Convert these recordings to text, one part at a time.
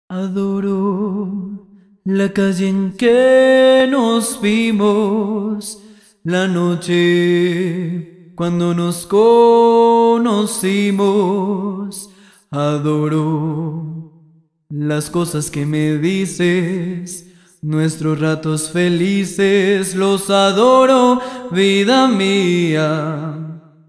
Adoro la calle en que nos vimos, la noche cuando nos conocimos. Adoro las cosas que me dices, nuestros ratos felices, los adoro, vida mía.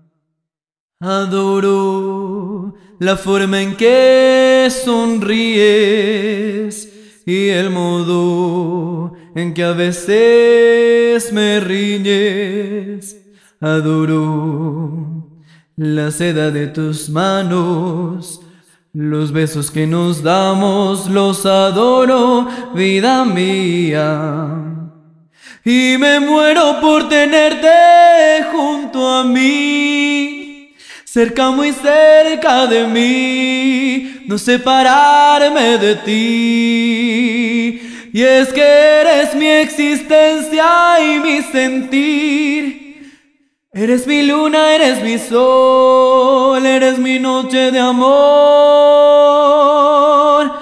Adoro la forma en que sonríes y el modo en que a veces me riñes. Adoro la seda de tus manos, los besos que nos damos, los adoro, vida mía. Y me muero por tenerte junto a mí, cerca, muy cerca de mí, no separarme de ti. Y es que eres mi existencia y mi sentir. Eres mi luna, eres mi sol, eres mi noche de amor.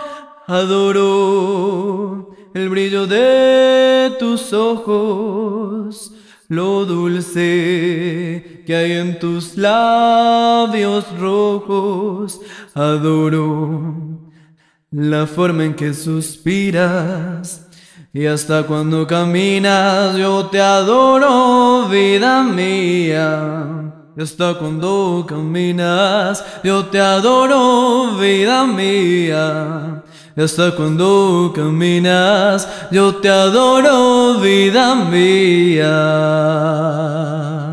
Adoro el brillo de tus ojos, lo dulce que hay en tus labios rojos. Adoro la forma en que suspiras y hasta cuando caminas. Yo te adoro, vida mía. Y hasta cuando caminas, yo te adoro, vida mía. Y hasta cuando caminas, yo te adoro, vida mía.